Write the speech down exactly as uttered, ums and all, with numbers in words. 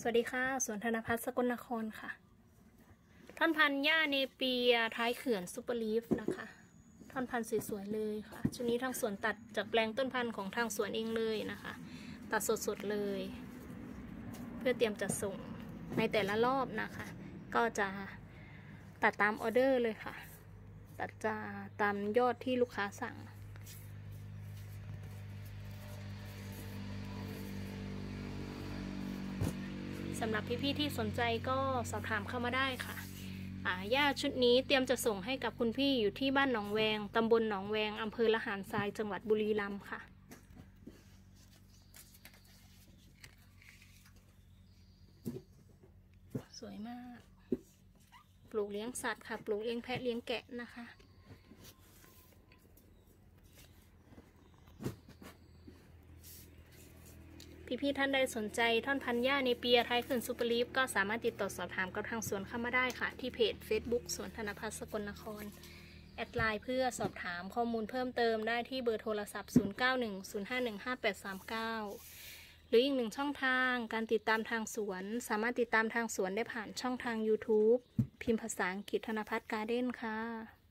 วัสดีค่ะสวนธนพัฒน์สกลนครค่ะท่อนพันธุ์หญ้าเนเปียท้ายเขื่อนซุปเปอร์ลีฟนะคะท่อนพันธุ์สวยๆเลยค่ะชุดนี้ทางสวนตัดจากแปลงต้นพันธุ์ของทางสวนเองเลยนะคะตัดสดๆเลย เพื่อเตรียมจะส่งในแต่ละรอบนะคะก็จะตัดตามออเดอร์เลยค่ะตัดจะตามยอดที่ลูกค้าสั่งสำหรับพี่ๆที่สนใจก็สอบถามเข้ามาได้ค่ะอ่าหญ้าชุดนี้เตรียมจะส่งให้กับคุณพี่อยู่ที่บ้านหนองแวงตำบลหนองแวงอำเภอละหารทรายจังหวัดบุรีรัมย์ค่ะสวยมากปลูกเลี้ยงสัตว์ค่ะปลูกเลี้ยงแพะเลี้ยงแกะนะคะพี่ๆท่านใดสนใจท่อนพันธุ์หญ้าเนเปียไทยเขื่อนซุปเปอร์ลีฟก็สามารถติดต่อสอบถามกับทางสวนเข้ามาได้ค่ะที่เพจ Facebook สวนธนพัฒน์สกลนครแอดไลน์เพื่อสอบถามข้อมูลเพิ่มเติมได้ที่เบอร์โทรศัพท์ศูนย์ เก้า หนึ่ง ศูนย์ ห้า หนึ่ง ห้า แปด สาม เก้าหรืออีกหนึ่งช่องทางการติดตามทางสวนสามารถติดตามทางสวนได้ผ่านช่องทาง YouTube พิมพ์ภาษาอังกฤษธนพัฒน์การ์เด้นค่ะ